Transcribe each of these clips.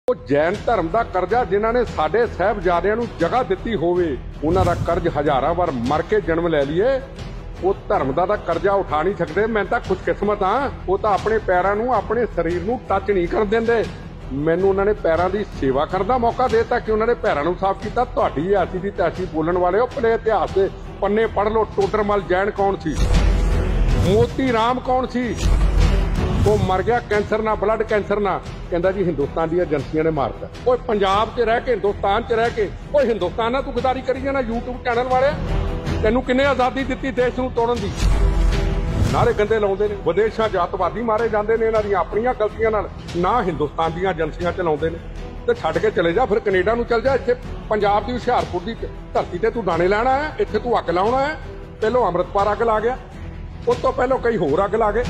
ਉਹ ਜੈਨ ਧਰਮ ਦਾ ਕਰਜ਼ਾ ਜਿਨ੍ਹਾਂ ਨੇ ਸਾਡੇ ਸਾਹਿਬਜ਼ਾਦਿਆਂ ਨੂੰ ਜਗ੍ਹਾ ਦਿੱਤੀ ਹੋਵੇ, ਉਹਨਾਂ ਦਾ ਕਰਜ਼ ਹਜ਼ਾਰਾਂ ਵਾਰ ਮਰ ਕੇ ਜਨਮ ਲੈ ਲਈਏ, ਉਹ ਧਰਮ ਦਾ ਤਾਂ ਕਰਜ਼ਾ ਉਠਾ ਨਹੀਂ ਸਕਦੇ। ਮੈਂ ਤਾਂ ਖੁਸ਼ਕਿਸਮਤ ਹਾਂ, ਉਹ ਤਾਂ ਆਪਣੇ ਪੈਰਾਂ ਨੂੰ, ਆਪਣੇ ਸਰੀਰ ਨੂੰ ਟੱਚ ਨਹੀਂ ਕਰਨ ਦਿੰਦੇ। ਮੈਨੂੰ ਉਹਨਾਂ ਨੇ ਪੈਰਾਂ ਦੀ ਸੇਵਾ ਕਰਨ ਦਾ ਮੌਕਾ ਦੇ ਦਿੱਤਾ ਕਿ ਉਹਨਾਂ ਨੇ ਪੈਰਾਂ ਨੂੰ ਸਾਫ਼ ਕੀਤਾ। ਤੁਹਾਡੀ ਐਸੀ ਦੀ ਤੈਸੀ ਬੋਲਣ ਵਾਲੇ ਹੋ, ਆਪਣੇ ਇਤਿਹਾਸ ਦੇ ਪੰਨੇ ਪੜ੍ਹ ਲਓ। ਟੋਡਰਮਲ ਜੈਨ ਕੌਣ ਸੀ? ਮੋਤੀ ਰਾਮ ਕੌਣ ਸੀ? ਉਹ ਮਰ ਗਿਆ ਕੈਂਸਰ ਨਾਲ, ਬਲੱਡ ਕੈਂਸਰ ਨਾਲ। ਕਹਿੰਦਾ ਜੀ ਹਿੰਦੁਸਤਾਨ ਦੀਆਂ ਏਜੰਸੀਆਂ ਨੇ ਮਾਰਤਾ। ਉਹ ਪੰਜਾਬ 'ਚ ਰਹਿ ਕੇ, ਹਿੰਦੁਸਤਾਨ 'ਚ ਰਹਿ ਕੇ, ਉਹ ਹਿੰਦੁਸਤਾਨ ਨਾਲ ਤੂੰ ਗਦਾਰੀ ਕਰੀ ਜਾਣਾ। YouTube ਚੈਨਲ ਵਾਲੇ ਤੈਨੂੰ ਕਿੰਨੇ ਆਜ਼ਾਦੀ ਦਿੱਤੀ ਦੇਸ਼ ਨੂੰ ਤੋੜਨ ਦੀ? ਨਾਰੇ ਗੰਦੇ ਲਾਉਂਦੇ ਨੇ। ਵਿਦੇਸ਼ਾਂ 'ਚ ਅੱਤਵਾਦੀ ਮਾਰੇ ਜਾਂਦੇ ਨੇ ਇਹਨਾਂ ਦੀਆਂ ਆਪਣੀਆਂ ਗਲਤੀਆਂ ਨਾਲ, ਨਾ ਹਿੰਦੁਸਤਾਨ ਦੀਆਂ ਏਜੰਸੀਆਂ ਚਲਾਉਂਦੇ ਨੇ। ਤੇ ਛੱਡ ਕੇ ਚਲੇ ਜਾ, ਫਿਰ ਕੈਨੇਡਾ ਨੂੰ ਚਲ ਜਾ। ਇੱਥੇ ਪੰਜਾਬ ਦੀ ਹੁਸ਼ਿਆਰਪੁਰ ਦੀ ਧਰਤੀ ਤੇ ਤੂੰ ਦਾਣੇ ਲੈਣਾ ਹੈ, ਇੱਥੇ ਤੂੰ ਅੱਗ ਲਾਉਣਾ ਹੈ। ਪਹਿਲੋਂ ਅੰਮ੍ਰਿਤਪਾਲ ਅੱਗ ਲਾ ਗਿਆ, ਉਸ ਤੋਂ ਪਹਿਲੋਂ ਕਈ ਹੋਰ ਅੱਗ ਲਾ ਗਏ।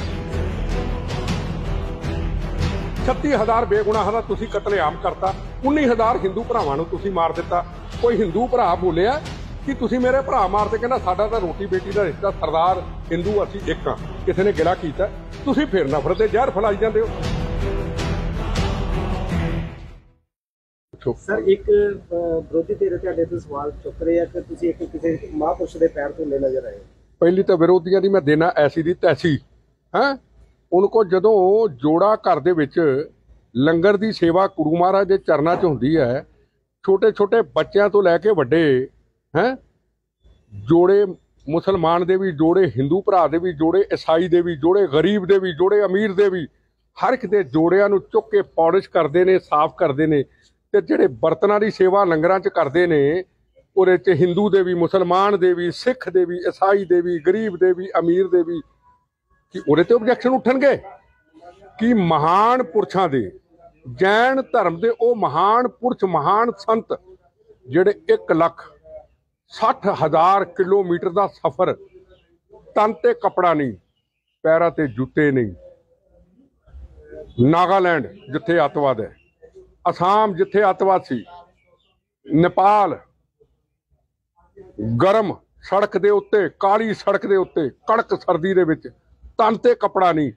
36,000 ਬੇਗੁਨਾਹਾਂ ਦਾ ਤੁਸੀਂ ਕਤਲੇਆਮ ਕਰਤਾ। 19,000 ਹਿੰਦੂ ਭਰਾਵਾਂ ਨੂੰ ਤੁਸੀਂ ਮਾਰ ਦਿੱਤਾ। ਕੋਈ ਹਿੰਦੂ ਭਰਾ ਬੋਲਿਆ ਕਿ ਤੁਸੀਂ ਮੇਰੇ ਭਰਾ ਮਾਰਦੇ? ਕਹਿੰਦਾ ਸਾਡਾ ਤਾਂ ਰੋਟੀ ਬੇਟੀ ਦਾ ਰਿਸ਼ਤਾ, ਸਰਦਾਰ ਹਿੰਦੂ ਅਸੀਂ ਇੱਕ ਹਾਂ। ਕਿਸੇ ਨੇ ਗਿਲਾ ਕੀਤਾ? ਤੁਸੀਂ ਫਿਰ ਨਫ਼ਰਤ ਦੇ ਜ਼ਹਿਰ ਫੈਲਾਈ ਜਾਂਦੇ ਹੋ। ਸਰ, ਇੱਕ ਵਿਰੋਧੀ ਧਿਰ ਤੁਹਾਡੇ ਤੋਂ ਸਵਾਲ ਚੁੱਕ ਰਹੇ ਆ ਕਿ ਤੁਸੀਂ ਇੱਕ ਕਿਸੇ ਮਹਾਂਪੁਰਸ਼ ਦੇ ਪੈਰ ਧੁੰਦੇ ਨਜ਼ਰ ਆਏ। ਪਹਿਲੀ ਤਾਂ ਵਿਰੋਧੀਆਂ ਦੀ ਮੈਂ ਦੇਣਾ ਐਸੀ ਦੀ ਤੈਸੀ ਹੈਂ। ਉਹਨਾਂ ਕੋਲ ਜਦੋਂ ਜੋੜਾ ਘਰ ਦੇ ਵਿੱਚ ਲੰਗਰ ਦੀ ਸੇਵਾ ਗੁਰੂ ਮਹਾਰਾਜ ਦੇ ਚਰਨਾਂ 'ਚ ਹੁੰਦੀ ਹੈ, ਛੋਟੇ ਛੋਟੇ ਬੱਚਿਆਂ ਤੋਂ ਲੈ ਕੇ ਵੱਡੇ ਹੈਂ, ਜੋੜੇ ਮੁਸਲਮਾਨ ਦੇ ਵੀ ਜੋੜੇ, ਹਿੰਦੂ ਭਰਾ ਦੇ ਵੀ ਜੋੜੇ, ਈਸਾਈ ਦੇ ਵੀ ਜੋੜੇ, ਗਰੀਬ ਦੇ ਵੀ ਜੋੜੇ, ਅਮੀਰ ਦੇ ਵੀ, ਹਰ ਇੱਕ ਦੇ ਜੋੜਿਆਂ ਨੂੰ ਚੁੱਕ ਕੇ ਪੌਲਿਸ਼ ਕਰਦੇ ਨੇ, ਸਾਫ਼ ਕਰਦੇ ਨੇ। ਤੇ ਜਿਹੜੇ ਬਰਤਨਾਂ ਦੀ ਸੇਵਾ ਲੰਗਰਾਂ 'ਚ ਕਰਦੇ ਨੇ, ਉਹਦੇ 'ਚ ਹਿੰਦੂ ਦੇ ਵੀ, ਮੁਸਲਮਾਨ ਦੇ ਵੀ, ਸਿੱਖ ਦੇ ਵੀ, ਈਸਾਈ ਦੇ ਵੀ, ਗਰੀਬ ਦੇ ਵੀ, ਅਮੀਰ ਦੇ ਵੀ, ਕਿ ਉਹਦੇ ਤੇ ਆਬਜੈਕਸ਼ਨ ਉੱਠਣਗੇ ਕਿ ਮਹਾਨ ਪੁਰਸ਼ਾਂ ਦੇ, ਜੈਨ ਧਰਮ ਦੇ ਉਹ ਮਹਾਨ ਪੁਰਸ਼, ਮਹਾਨ ਸੰਤ ਜਿਹੜੇ 1,60,000 ਕਿਲੋਮੀਟਰ ਦਾ ਸਫ਼ਰ, ਤਨ ਤੇ ਕੱਪੜਾ ਨਹੀਂ, ਪੈਰਾਂ ਤੇ ਜੁੱਤੇ ਨਹੀਂ, ਨਾਗਾਲੈਂਡ ਜਿੱਥੇ ਅੱਤਵਾਦ ਹੈ, ਅਸਾਮ ਜਿੱਥੇ ਅੱਤਵਾਦ ਸੀ, ਨੇਪਾਲ, ਗਰਮ ਸੜਕ ਦੇ ਉੱਤੇ, ਕਾਲੀ ਸੜਕ ਦੇ ਉੱਤੇ, ਕੜਕ ਸਰਦੀ ਦੇ ਵਿੱਚ, ਤਨ ਤੇ ਕੱਪੜਾ ਨਹੀਂ।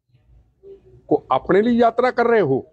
ਕੋ ਆਪਣੇ ਲਈ ਯਾਤਰਾ ਕਰ ਰਹੇ ਹੋ?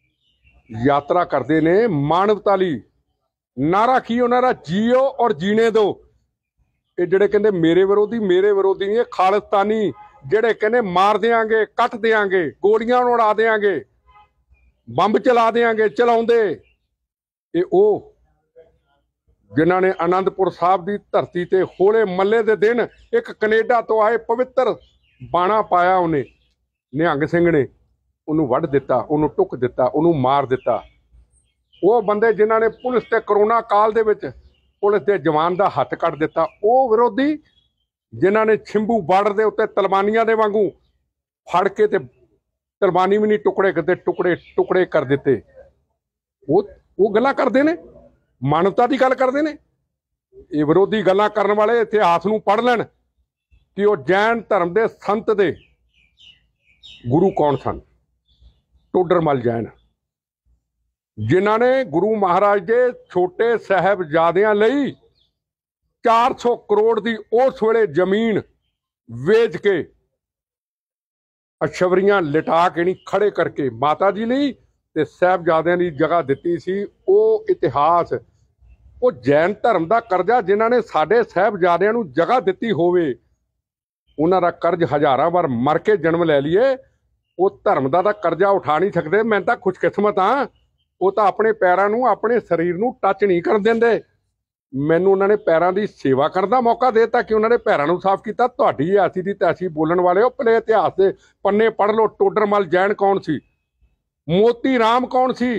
ਯਾਤਰਾ ਕਰਦੇ ਨੇ ਮਾਨਵਤਾ ਲਈ। ਨਾਰਾ ਕੀ ਉਹਨਾਂ ਦਾ? ਜੀਓ ਔਰ ਜੀਣੇ ਦਿਓ। ਇਹ ਜਿਹੜੇ ਕਹਿੰਦੇ ਮੇਰੇ ਵਿਰੋਧੀ ਨਹੀਂ, ਇਹ ਖਾਲਿਸਤਾਨੀ ਜਿਹੜੇ ਕਹਿੰਦੇ ਮਾਰ ਦਿਆਂਗੇ, ਕੱਟ ਦਿਆਂਗੇ, ਗੋਲੀਆਂ ਉਡਾ ਦਿਆਂਗੇ, ਬੰਬ ਚਲਾ ਦਿਆਂਗੇ, ਚਲਾਉਂਦੇ ਇਹ ਉਹ ਜਿਨ੍ਹਾਂ ਨੇ ਆਨੰਦਪੁਰ ਸਾਹਿਬ ਦੀ ਧਰਤੀ ਤੇ ਹੋਲੇ ਮੱਲੇ ਦੇ ਦਿਨ ਇੱਕ ਕੈਨੇਡਾ ਤੋਂ ਆਏ ਪਵਿੱਤਰ ਬਾਣਾ ਪਾਇਆ। ਉਹਨੇ, ਨਿਹੰਗ ਸਿੰਘ ਨੇ ਉਹਨੂੰ ਵੱਢ ਦਿੱਤਾ, ਉਹਨੂੰ ਟੁੱਕ ਦਿੱਤਾ, ਉਹਨੂੰ ਮਾਰ ਦਿੱਤਾ। ਉਹ ਬੰਦੇ ਜਿਨ੍ਹਾਂ ਨੇ ਪੁਲਿਸ ਤੇ ਕਰੋਨਾ ਕਾਲ ਦੇ ਵਿੱਚ ਪੁਲਿਸ ਦੇ ਜਵਾਨ ਦਾ ਹੱਥ ਕੱਟ ਦਿੱਤਾ। ਉਹ ਵਿਰੋਧੀ ਜਿਨ੍ਹਾਂ ਨੇ ਛਿੰਬੂ ਬਾਰਡਰ ਦੇ ਉੱਤੇ ਤਲਵਾਨੀਆਂ ਦੇ ਵਾਂਗੂ ਫੜ ਕੇ ਤੇ ਤਲਵਾਨੀ ਵੀ ਨਹੀਂ ਟੁਕੜੇ ਕਰਦੇ, ਟੁਕੜੇ ਕਰ ਦਿੱਤੇ। ਉਹ ਗੱਲਾਂ ਕਰਦੇ ਨੇ, ਮਾਨਵਤਾ ਦੀ ਗੱਲ ਕਰਦੇ ਨੇ। ਇਹ ਵਿਰੋਧੀ ਗੱਲਾਂ ਕਰਨ ਵਾਲੇ ਇਤਿਹਾਸ ਨੂੰ ਪੜ੍ਹ ਲੈਣ ਕਿ ਉਹ ਜੈਨ ਧਰਮ ਦੇ ਸੰਤ ਦੇ ਗੁਰੂ ਕੌਣ ਸਨ। ਟੋਡਰਮਲ ਜੈਨ, ਜਿਨ੍ਹਾਂ ਨੇ ਗੁਰੂ ਮਹਾਰਾਜ ਦੇ ਛੋਟੇ ਸਾਹਿਬਜ਼ਾਦਿਆਂ ਲਈ 400 ਕਰੋੜ ਦੀ ਉਸ ਵੇਲੇ ਜ਼ਮੀਨ ਵੇਚ ਕੇ, ਅਸ਼ਵਰੀਆਂ ਲਿਟਾ ਕੇ ਨਹੀਂ, ਖੜੇ ਕਰਕੇ ਮਾਤਾ ਜੀ ਲਈ ਤੇ ਸਾਹਿਬਜ਼ਾਦਿਆਂ ਦੀ ਜਗ੍ਹਾ ਦਿੱਤੀ ਸੀ। ਉਹ ਇਤਿਹਾਸ, ਉਹ ਜੈਨ ਧਰਮ ਦਾ ਕਰਜ਼ਾ ਜਿਨ੍ਹਾਂ ਨੇ ਸਾਡੇ ਸਾਹਿਬਜ਼ਾਦਿਆਂ ਨੂੰ ਜਗ੍ਹਾ ਦਿੱਤੀ ਹੋਵੇ, ਉਹਨਾਂ ਦਾ ਕਰਜ਼ ਹਜ਼ਾਰਾਂ ਵਾਰ ਮਰ ਕੇ ਜਨਮ ਲੈ ਲਈਏ, ਉਹ ਧਰਮ ਦਾ ਤਾਂ ਕਰਜ਼ਾ ਉਠਾ ਨਹੀਂ ਸਕਦੇ। ਮੈਂ ਤਾਂ ਖੁਸ਼ਕਿਸਮਤ ਹਾਂ, ਉਹ ਤਾਂ ਆਪਣੇ ਪੈਰਾਂ ਨੂੰ, ਆਪਣੇ ਸਰੀਰ ਨੂੰ ਟੱਚ ਨਹੀਂ ਕਰਨ ਦਿੰਦੇ। ਮੈਨੂੰ ਉਹਨਾਂ ਨੇ ਪੈਰਾਂ ਦੀ ਸੇਵਾ ਕਰਨ ਦਾ ਮੌਕਾ ਦੇ ਦਿੱਤਾ ਕਿ ਉਹਨਾਂ ਨੇ ਪੈਰਾਂ ਨੂੰ ਸਾਫ਼ ਕੀਤਾ। ਤੁਹਾਡੀ ਐਸੀ ਦੀ ਤੈਸੀ ਬੋਲਣ ਵਾਲੇ ਹੋ, ਆਪਣੇ ਇਤਿਹਾਸ ਦੇ ਪੰਨੇ ਪੜ੍ਹ ਲਓ। ਟੋਡਰਮਲ ਜੈਨ ਕੌਣ ਸੀ? ਮੋਤੀ ਰਾਮ ਕੌਣ ਸੀ?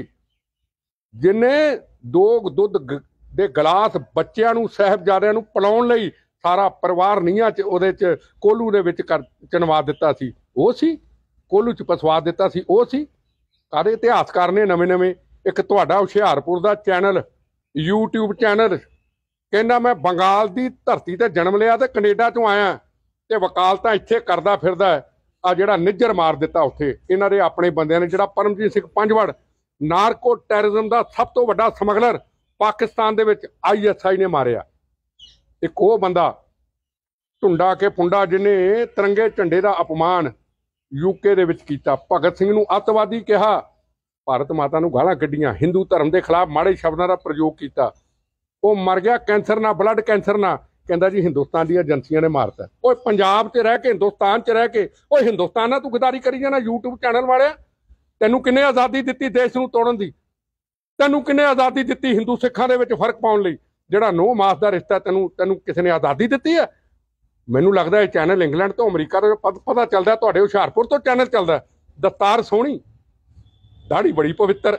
ਜਿਹਨੇ 2 ਦੁੱਧ ਦੇ ਗਲਾਸ ਬੱਚਿਆਂ ਨੂੰ, ਸਾਹਿਬਜ਼ਾਦਿਆਂ ਨੂੰ ਪਿਲਾਉਣ ਲਈ ਸਾਰਾ ਪਰਿਵਾਰ ਨੀਹਾਂ 'ਚ, ਉਹਦੇ 'ਚ ਕੋਲੂ ਦੇ ਵਿੱਚ ਚਿਣਵਾ ਦਿੱਤਾ ਸੀ? ਉਹ ਸੀ? ਕੋਲੂ 'ਚ ਪਸਵਾ ਦਿੱਤਾ ਸੀ? ਉਹ ਸੀ? ਸਾਰੇ ਇਤਿਹਾਸਕਾਰ ਨੇ ਨਵੇਂ ਇੱਕ ਤੁਹਾਡਾ ਹੁਸ਼ਿਆਰਪੁਰ ਦਾ ਚੈਨਲ, YouTube ਚੈਨਲ, ਕਹਿੰਦਾ ਮੈਂ ਬੰਗਾਲ ਦੀ ਧਰਤੀ ਤੇ ਜਨਮ ਲਿਆ ਤੇ ਕੈਨੇਡਾ 'ਚੋਂ ਆਇਆ ਤੇ ਵਕਾਲਤਾਂ ਇੱਥੇ ਕਰਦਾ ਫਿਰਦਾ। ਆ ਜਿਹੜਾ ਨਿੱਜਰ ਮਾਰ ਦਿੱਤਾ ਉੱਥੇ ਇਹਨਾਂ ਦੇ ਆਪਣੇ ਬੰਦਿਆਂ ਨੇ। ਜਿਹੜਾ ਪਰਮਜੀਤ ਸਿੰਘ ਪੰਜਵੜ, ਨਾਰਕੋ ਟੈਰਰਿਜ਼ਮ ਦਾ ਸਭ ਤੋਂ ਵੱਡਾ ਸਮਗਲਰ, ਪਾਕਿਸਤਾਨ ਦੇ ਵਿੱਚ ISI ਨੇ ਮਾਰਿਆ। ਇੱਕ ਉਹ ਬੰਦਾ ਢੁੰਡਾ ਕੇ ਪੁੰਡਾ, ਜਿਹਨੇ ਤਿਰੰਗੇ ਝੰਡੇ ਦਾ ਅਪਮਾਨ UK ਦੇ ਵਿੱਚ ਕੀਤਾ। ਭਗਤ ਸਿੰਘ ਨੂੰ ਅੱਤਵਾਦੀ ਕਿਹਾ, ਭਾਰਤ ਮਾਤਾ ਨੂੰ ਗਾਲਾਂ ਕੱਢੀਆਂ, ਹਿੰਦੂ ਧਰਮ ਦੇ ਖਿਲਾਫ ਮਾੜੇ ਸ਼ਬਦਾਂ ਦਾ ਪ੍ਰਯੋਗ ਕੀਤਾ, ਉਹ ਮਰ ਗਿਆ ਕੈਂਸਰ ਨਾਲ, ਬਲੱਡ ਕੈਂਸਰ ਨਾਲ। ਕਹਿੰਦਾ ਜੀ ਹਿੰਦੁਸਤਾਨ ਦੀਆਂ ਏਜੰਸੀਆਂ ਨੇ ਮਾਰਤਾ। ਓਏ ਪੰਜਾਬ 'ਚ ਰਹਿ ਕੇ, ਹਿੰਦੁਸਤਾਨ 'ਚ ਰਹਿ ਕੇ, ਓਏ ਹਿੰਦੁਸਤਾਨ ਨਾਲ ਤੂੰ ਗਦਾਰੀ ਕਰੀ ਜਾਣਾ। YouTube ਚੈਨਲ ਵਾਲਿਆ, ਤੈਨੂੰ ਕਿੰਨੇ ਆਜ਼ਾਦੀ ਦਿੱਤੀ ਦੇਸ਼ ਨੂੰ ਤੋੜਨ ਦੀ? ਤੈਨੂੰ ਕਿੰਨੇ ਆਜ਼ਾਦੀ ਦਿੱਤੀ ਹਿੰਦੂ ਸਿੱਖਾਂ ਦੇ ਵਿੱਚ ਫਰਕ ਪਾਉਣ ਲਈ? ਜਿਹੜਾ 9 ਮਾਸ ਦਾ ਰਿਸ਼ਤਾ, ਤੈਨੂੰ ਕਿਸੇ ਨੇ ਆਜ਼ਾਦੀ ਦਿੱਤੀ ਹੈ? ਮੈਨੂੰ ਲੱਗਦਾ ਇਹ ਚੈਨਲ ਇੰਗਲੈਂਡ ਤੋਂ ਅਮਰੀਕਾ ਤੋਂ ਪਤਾ ਚੱਲਦਾ, ਤੁਹਾਡੇ ਹੁਸ਼ਿਆਰਪੁਰ ਤੋਂ ਚੈਨਲ ਚੱਲਦਾ। ਦਸਤਾਰ ਸੋਹਣੀ, ਦਾੜੀ ਬੜੀ ਪਵਿੱਤਰ,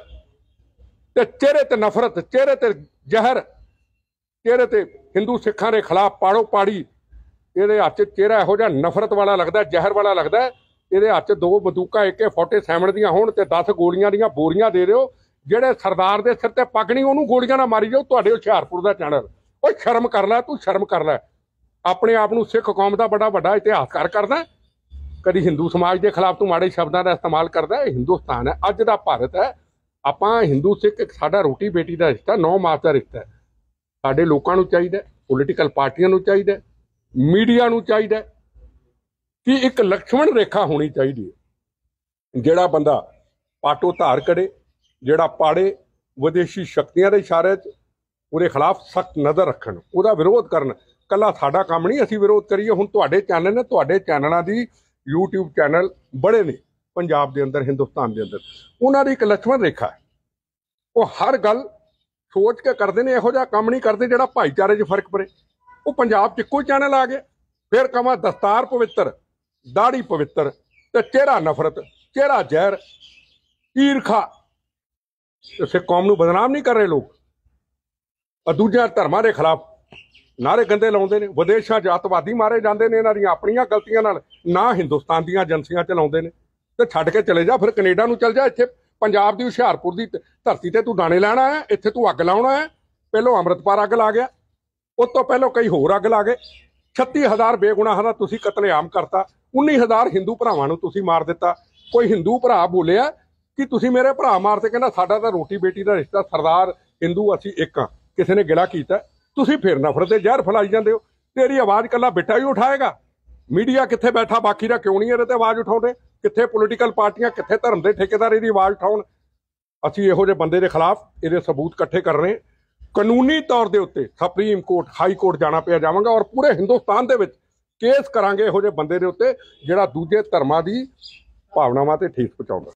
ਤੇ ਚਿਹਰੇ ਤੇ ਨਫ਼ਰਤ, ਚਿਹਰੇ ਤੇ ਜ਼ਹਿਰ, ਚਿਹਰੇ ਤੇ ਹਿੰਦੂ ਸਿੱਖਾਂ ਦੇ ਖਿਲਾਫ ਪਾੜੋ ਪਾੜੀ। ਇਹਦੇ ਹੱਥ 'ਚ ਚਿਹਰਾ ਇਹੋ ਜਿਹਾ ਨਫ਼ਰਤ ਵਾਲਾ ਲੱਗਦਾ, ਜ਼ਹਿਰ ਵਾਲਾ ਲੱਗਦਾ। ਇਹਦੇ ਹੱਥ 'ਚ 2 ਬੰਦੂਕਾਂ AK-47 ਦੀਆਂ ਹੋਣ ਤੇ 10 ਗੋਲੀਆਂ ਦੀਆਂ ਬੋਰੀਆਂ ਦੇ ਦਿਓ। ਜਿਹੜੇ ਸਰਦਾਰ ਦੇ ਸਿਰ ਤੇ ਪੱਗ ਨਹੀਂ, ਉਹਨੂੰ ਗੋਲੀਆਂ ਨਾਲ ਮਾਰੀ ਜਾਓ। ਤੁਹਾਡੇ ਹੁਸ਼ਿਆਰਪੁਰ ਦਾ ਚੈਨਲ, ਓਏ ਸ਼ਰਮ ਕਰ ਲੈ, ਤੂੰ ਸ਼ਰਮ ਕਰ ਲੈ। ਆਪਣੇ ਆਪ ਨੂੰ ਸਿੱਖ ਕੌਮ ਦਾ ਬੜਾ ਵੱਡਾ ਇਤਿਹਾਸਕਾਰ ਕਰਦਾ, ਕਦੀ ਹਿੰਦੂ ਸਮਾਜ ਦੇ ਖਿਲਾਫ ਤੂੰ ਮਾੜੇ ਸ਼ਬਦਾਂ ਦਾ ਇਸਤੇਮਾਲ ਕਰਦਾ। ਇਹ ਹਿੰਦੁਸਤਾਨ ਹੈ, ਅੱਜ ਦਾ ਭਾਰਤ ਹੈ। ਆਪਾਂ ਹਿੰਦੂ ਸਿੱਖ, ਸਾਡਾ ਰੋਟੀ ਬੇਟੀ ਦਾ ਰਿਸ਼ਤਾ, 9 ਮਾਸ ਦਾ ਰਿਸ਼ਤਾ ਹੈ। ਸਾਡੇ ਲੋਕਾਂ ਨੂੰ ਚਾਹੀਦਾ, ਪੋਲੀਟੀਕਲ ਪਾਰਟੀਆਂ ਨੂੰ ਚਾਹੀਦਾ, ਮੀਡੀਆ ਨੂੰ ਚਾਹੀਦਾ ਕਿ ਇੱਕ ਲਕਸ਼ਮਣ ਰੇਖਾ ਹੋਣੀ ਚਾਹੀਦੀ ਹੈ। ਜਿਹੜਾ ਬੰਦਾ ਪਾਟੋ ਧਾਰ ਕਰੇ, ਜਿਹੜਾ ਪਾੜੇ ਵਿਦੇਸ਼ੀ ਸ਼ਕਤੀਆਂ ਦੇ ਇਸ਼ਾਰੇ 'ਚ, ਉਹਦੇ ਖਿਲਾਫ ਸਖਤ ਨਜ਼ਰ ਰੱਖਣ, ਉਹਦਾ ਵਿਰੋਧ ਕਰਨ। ਕੱਲਾ ਸਾਡਾ ਕੰਮ ਨਹੀਂ ਅਸੀਂ ਵਿਰੋਧ ਕਰੀਏ। ਹੁਣ ਤੁਹਾਡੇ ਚੈਨਲ ਨੇ, ਤੁਹਾਡੇ ਚੈਨਲਾਂ ਦੀ YouTube ਚੈਨਲ ਬੜੇ ਨੇ ਪੰਜਾਬ ਦੇ ਅੰਦਰ, ਹਿੰਦੁਸਤਾਨ ਦੇ ਅੰਦਰ। ਉਹਨਾਂ ਦੀ ਇੱਕ ਲਕਸ਼ਮਣ ਰੇਖਾ ਹੈ, ਉਹ ਹਰ ਗੱਲ ਸੋਚ ਕੇ ਕਰਦੇ ਨੇ, ਇਹੋ ਜਿਹਾ ਕੰਮ ਨਹੀਂ ਕਰਦੇ ਜਿਹੜਾ ਭਾਈਚਾਰੇ 'ਚ ਫਰਕ ਪਵੇ। ਉਹ ਪੰਜਾਬ 'ਚ ਇੱਕੋ ਹੀ ਚੈਨਲ ਆ ਗਏ। ਫਿਰ ਕਵਾਂ ਦਸਤਾਰ ਪਵਿੱਤਰ, ਦਾੜੀ ਪਵਿੱਤਰ, ਤੇ ਚਿਹਰਾ ਨਫ਼ਰਤ, ਚਿਹਰਾ ਜ਼ਹਿਰ, ਈਰਖਾ। ਸਿੱਖ ਕੌਮ ਨੂੰ ਬਦਨਾਮ ਨਹੀਂ ਕਰ ਰਹੇ ਲੋਕ। ਦੂਜਿਆਂ ਧਰਮਾਂ ਦੇ ਖਿਲਾਫ ਨਾਰੇ ਗੰਦੇ ਲਾਉਂਦੇ ਨੇ। ਵਿਦੇਸ਼ਾਂ 'ਚ ਅੱਤਵਾਦੀ ਮਾਰੇ ਜਾਂਦੇ ਨੇ ਇਹਨਾਂ ਦੀਆਂ ਆਪਣੀਆਂ ਗਲਤੀਆਂ ਨਾਲ, ਨਾ ਹਿੰਦੁਸਤਾਨ ਦੀਆਂ ਏਜੰਸੀਆਂ ਚਲਾਉਂਦੇ ਨੇ। ਤੇ ਛੱਡ ਕੇ ਚਲੇ ਜਾ, ਫਿਰ ਕੈਨੇਡਾ ਨੂੰ ਚਲ ਜਾ। ਇੱਥੇ ਪੰਜਾਬ ਦੀ ਹੁਸ਼ਿਆਰਪੁਰ ਦੀ ਧਰਤੀ ਤੇ ਤੂੰ ਦਾਣੇ ਲੈਣਾ ਹੈ, ਇੱਥੇ ਤੂੰ ਅੱਗ ਲਾਉਣਾ ਹੈ। ਪਹਿਲੋਂ ਅੰਮ੍ਰਿਤਪਾਲ ਅੱਗ ਲਾ ਗਿਆ, ਉਸ ਤੋਂ ਪਹਿਲੋਂ ਕਈ ਹੋਰ ਅੱਗ ਲਾ ਗਏ। 36,000 ਬੇਗੁਨਾਹਾਂ ਦਾ ਤੁਸੀਂ ਕਤਲੇਆਮ ਕਰਤਾ, 19,000 ਹਿੰਦੂ ਭਰਾਵਾਂ ਨੂੰ ਤੁਸੀਂ ਮਾਰ ਦਿੱਤਾ। ਕੋਈ ਹਿੰਦੂ ਭਰਾ ਬੋਲਿਆ ਕਿ ਤੁਸੀਂ ਮੇਰੇ ਭਰਾ ਮਾਰਤੇ? ਕਹਿੰਦਾ ਸਾਡਾ ਤਾਂ ਰੋਟੀ ਬੇਟੀ ਦਾ ਰਿਸ਼ਤਾ, ਸਰਦਾਰ ਹਿੰਦੂ ਅਸੀਂ ਇੱਕ ਹਾਂ। ਕਿਸੇ ਨੇ ਗਿਲਾ ਕੀਤਾ? ਤੁਸੀਂ ਫਿਰ ਨਫ਼ਰਤ ਦੇ ਜ਼ਹਿਰ ਫੈਲਾਈ ਜਾਂਦੇ ਹੋ। ਤੇਰੀ ਆਵਾਜ਼ ਕੱਲਾ ਬਿੱਟਾ ਹੀ ਉਠਾਏਗਾ। ਮੀਡੀਆ ਕਿੱਥੇ ਬੈਠਾ ਬਾਕੀ ਦਾ ਕਿਉਂ ਨਹੀਂ ਇਹਦੇ ਤੇ ਆਵਾਜ਼ ਉਠਾਉਂਦੇ? ਕਿੱਥੇ ਪੋਲੀਟੀਕਲ ਪਾਰਟੀਆਂ, ਕਿੱਥੇ ਧਰਮ ਦੇ ਠੇਕੇਦਾਰ ਇਹਦੀ ਆਵਾਜ਼ ਉਠਾਉਣ? ਅਸੀਂ ਇਹੋ ਜਿਹੇ ਬੰਦੇ ਦੇ ਖਿਲਾਫ ਇਹਦੇ ਸਬੂਤ ਇਕੱਠੇ ਕਰ ਰਹੇ। ਕਾਨੂੰਨੀ ਤੌਰ ਦੇ ਉੱਤੇ ਸੁਪਰੀਮ ਕੋਰਟ, ਹਾਈ ਕੋਰਟ ਜਾਣਾ ਪਿਆ ਜਾਵਾਂਗਾ, ਔਰ ਪੂਰੇ ਹਿੰਦੁਸਤਾਨ ਦੇ ਵਿੱਚ ਕੇਸ ਕਰਾਂਗੇ ਇਹੋ ਜਿਹੇ ਬੰਦੇ ਦੇ ਉੱਤੇ ਜਿਹੜਾ ਦੂਜੇ ਧਰਮਾਂ ਦੀ ਭਾਵਨਾਵਾਂ ਤੇ ਠੇਸ ਪਹੁੰਚਾਉਂਦਾ।